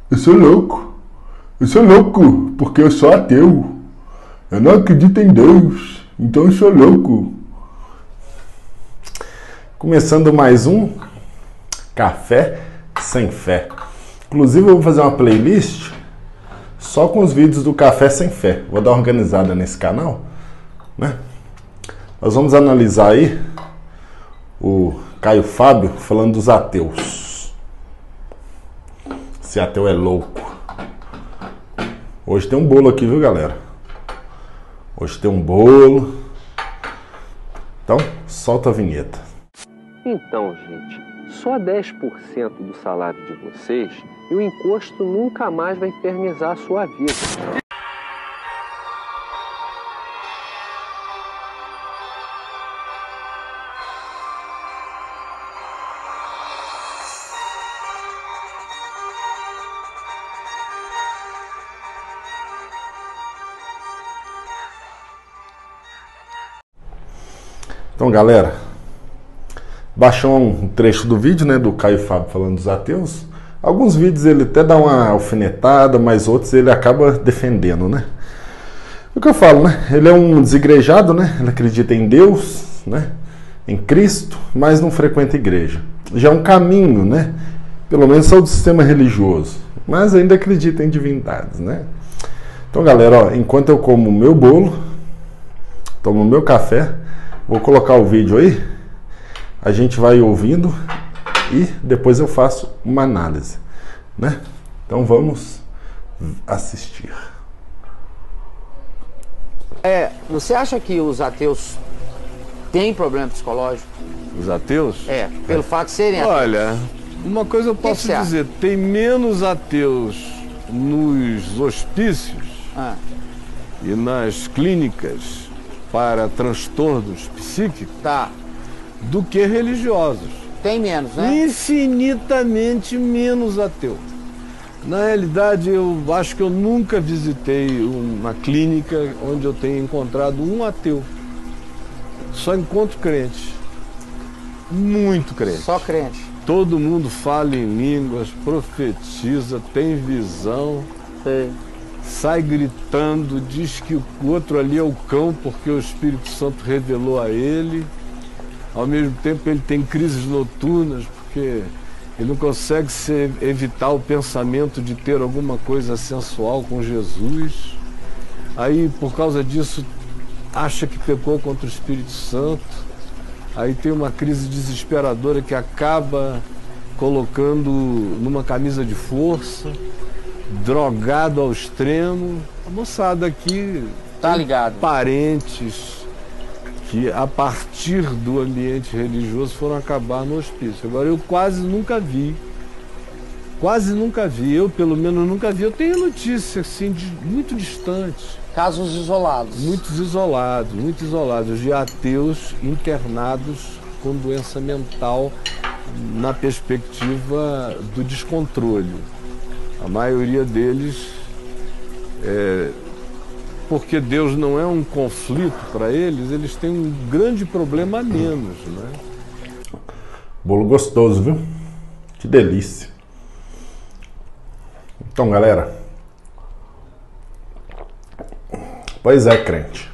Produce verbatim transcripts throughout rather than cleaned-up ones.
Eu sou louco. Eu sou louco porque eu sou ateu. Eu não acredito em Deus, então eu sou louco. Começando mais um Café Sem Fé. Inclusive eu vou fazer uma playlist só com os vídeos do Café Sem Fé. Vou dar uma organizada nesse canal, né? Nós vamos analisar aí o Caio Fábio falando dos ateus. Esse ateu é louco. Hoje tem um bolo aqui, viu, galera? Hoje tem um bolo. Então, solta a vinheta. Então, gente, só dez por cento do salário de vocês e o encosto nunca mais vai infernizar a sua vida. Então, galera, baixou um trecho do vídeo, né, do Caio Fábio falando dos ateus. Alguns vídeos ele até dá uma alfinetada, mas outros ele acaba defendendo, né? O que eu falo, né? Ele é um desigrejado, né? Ele acredita em Deus, né? Em Cristo, mas não frequenta igreja. Já é um caminho, né? Pelo menos só do sistema religioso, mas ainda acredita em divindades, né? Então, galera, ó, enquanto eu como o meu bolo, tomo o meu café, vou colocar o vídeo aí, a gente vai ouvindo e depois eu faço uma análise, né? Então vamos assistir. É, você acha que os ateus têm problema psicológico? Os ateus? É, pelo fato de serem ateus. Olha, uma coisa eu posso que dizer, tem menos ateus nos hospícios Ah, e nas clínicas para transtornos psíquicos tá. do que religiosos. Tem menos, né? Infinitamente menos ateu. Na realidade, eu acho que eu nunca visitei uma clínica onde eu tenha encontrado um ateu. Só encontro crente. Muito crente. Só crente. Todo mundo fala em línguas, profetiza, tem visão, Sei. sai gritando, diz que o outro ali é o cão porque o Espírito Santo revelou a ele. Ao mesmo tempo ele tem crises noturnas porque ele não consegue se evitar o pensamento de ter alguma coisa sensual com Jesus. Aí por causa disso acha que pecou contra o Espírito Santo. Aí tem uma crise desesperadora que acaba colocando numa camisa de força, drogado ao extremo. A moçada aqui Tá ligado. parentes que a partir do ambiente religioso foram acabar no hospício. Agora eu quase nunca vi, quase nunca vi, eu pelo menos nunca vi. Eu tenho notícias assim, de, muito distantes. Casos isolados. Muitos isolados, muito isolados, de ateus internados com doença mental na perspectiva do descontrole. A maioria deles, é, porque Deus não é um conflito para eles, eles têm um grande problema a menos, né? Bolo gostoso, viu? Que delícia. Então, galera, pois é, crente.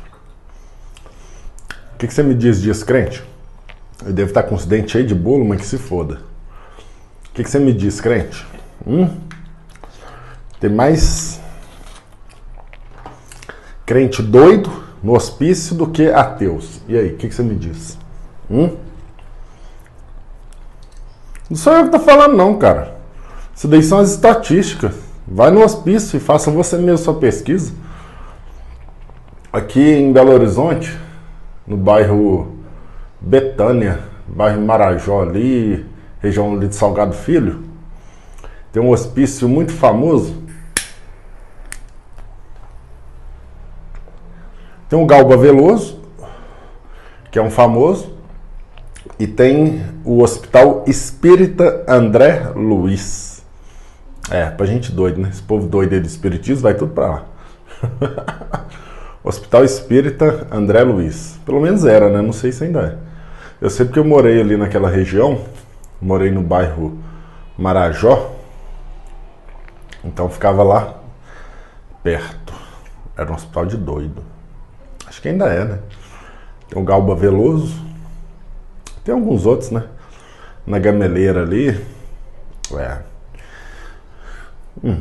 O que, que você me diz disso, crente? Eu devo estar com os dentes cheios de bolo, mas que se foda. O que, que você me diz, crente? Hum? Tem mais crente doido no hospício do que ateus. E aí, o que, que você me diz? Hum? Não sou eu que tô falando não, cara. Isso daí são as estatísticas. Vai no hospício e faça você mesmo sua pesquisa. Aqui em Belo Horizonte, no bairro Betânia, bairro Marajó ali, região ali de Salgado Filho, tem um hospício muito famoso. Tem o Galba Veloso, que é um famoso, e tem o Hospital Espírita André Luiz. É, pra gente doido, né? Esse povo doido aí do espiritismo vai tudo pra lá. Hospital Espírita André Luiz. Pelo menos era, né? Não sei se ainda é. Eu sei porque eu morei ali naquela região, morei no bairro Marajó, Então ficava lá perto. Era um hospital de doido. Acho que ainda é, né? Tem o Galba Veloso. Tem alguns outros, né? Na Gameleira ali. Ué. Hum.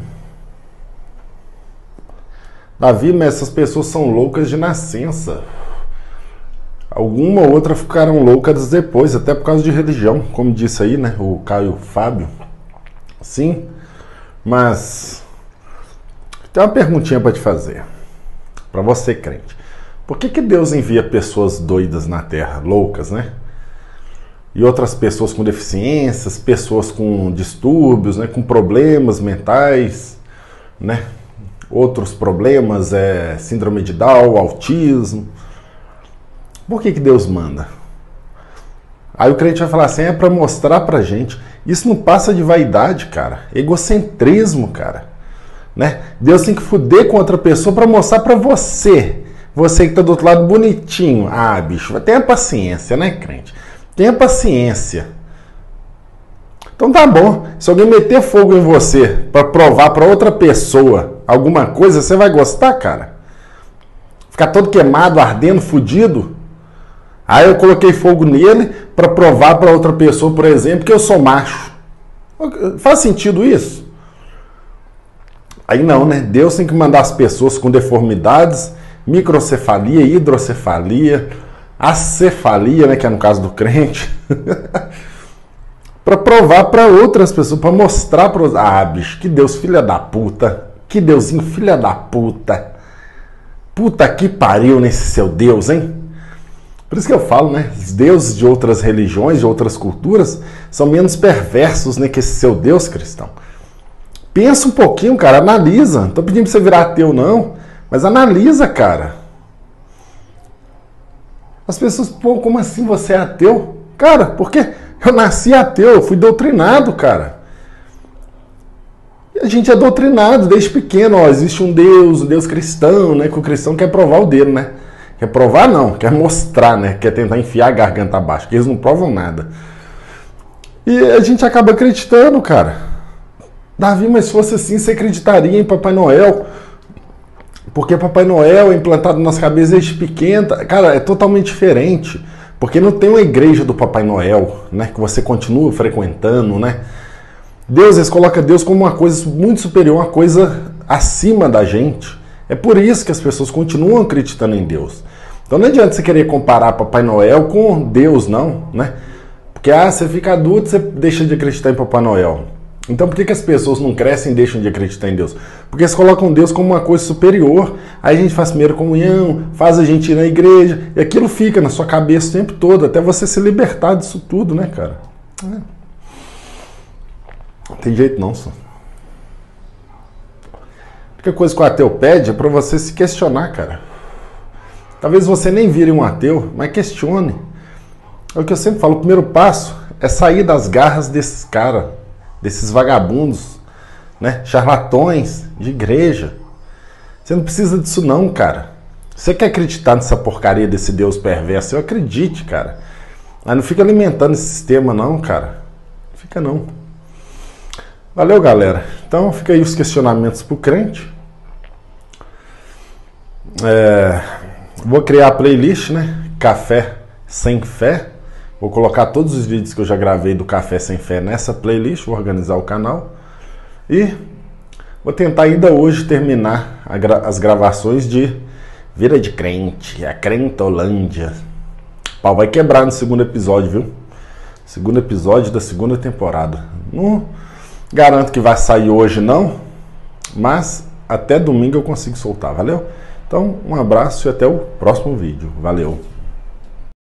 Davi, mas essas pessoas são loucas de nascença. Alguma ou outra ficaram loucas depois, até por causa de religião, como disse aí, né? O Caio Fábio. Sim, mas tem uma perguntinha para te fazer. Para você, crente. Por que que Deus envia pessoas doidas na Terra, loucas, né? E outras pessoas com deficiências, pessoas com distúrbios, né, com problemas mentais, né? Outros problemas, é síndrome de Down, autismo. Por que que Deus manda? Aí o crente vai falar assim, é para mostrar pra gente. Isso não passa de vaidade, cara. Egocentrismo, cara. Né? Deus tem que fuder com outra pessoa para mostrar para você. Você que tá do outro lado bonitinho. Ah, bicho, tenha paciência, né, crente? Tenha paciência. Então tá bom. Se alguém meter fogo em você para provar para outra pessoa alguma coisa, você vai gostar, cara? Ficar todo queimado, ardendo, fudido? Aí eu coloquei fogo nele para provar para outra pessoa, por exemplo, que eu sou macho. Faz sentido isso? Aí não, né? Deus tem que mandar as pessoas com deformidades, microcefalia, hidrocefalia, acefalia, né, que é no caso do crente, para provar para outras pessoas, para mostrar para os... Ah, bicho, que Deus filha da puta, que Deusinho filha da puta, puta que pariu nesse seu Deus, hein? Por isso que eu falo, né, os deuses de outras religiões, de outras culturas, são menos perversos, né, que esse seu Deus cristão. Pensa um pouquinho, cara, analisa, não tô pedindo pra você virar ateu não, mas analisa, cara. As pessoas, pô, como assim você é ateu? Cara, porque eu nasci ateu, eu fui doutrinado, cara. E a gente é doutrinado desde pequeno, ó, existe um Deus, um Deus cristão, né, que o cristão quer provar o dele, né? Quer provar não, quer mostrar, né? Quer tentar enfiar a garganta abaixo, que eles não provam nada. E a gente acaba acreditando, cara. Davi, mas se fosse assim, você acreditaria em Papai Noel? Porque Papai Noel é implantado nas cabeças desde pequeno. Cara, é totalmente diferente. Porque não tem uma igreja do Papai Noel, né? Que você continua frequentando, né? Deus, eles colocam Deus como uma coisa muito superior, uma coisa acima da gente. É por isso que as pessoas continuam acreditando em Deus. Então não adianta você querer comparar Papai Noel com Deus, não, né? Porque ah, você fica adulto, você deixa de acreditar em Papai Noel. Então por que que as pessoas não crescem e deixam de acreditar em Deus? Porque eles colocam Deus como uma coisa superior. Aí a gente faz primeira comunhão, faz a gente ir na igreja, e aquilo fica na sua cabeça o tempo todo, até você se libertar disso tudo, né, cara? É. Não tem jeito não, só. A única coisa que o ateu pede é para você se questionar, cara. Talvez você nem vire um ateu, mas questione. É o que eu sempre falo, o primeiro passo é sair das garras desses caras, desses vagabundos, né? Charlatões de igreja. Você não precisa disso não, cara. Você quer acreditar nessa porcaria desse Deus perverso? Eu acredite, cara. Mas não fica alimentando esse sistema não, cara. Não fica não. Valeu, galera. Então fica aí os questionamentos pro crente. É, vou criar a playlist, né? Café Sem Fé. Vou colocar todos os vídeos que eu já gravei do Café Sem Fé nessa playlist. Vou organizar o canal. E vou tentar ainda hoje terminar a gra- as gravações de Vida de Crente, a Crentolândia. O pau vai quebrar no segundo episódio, viu? Segundo episódio da segunda temporada. Não garanto que vai sair hoje não, mas até domingo eu consigo soltar, valeu? Então um abraço e até o próximo vídeo, valeu!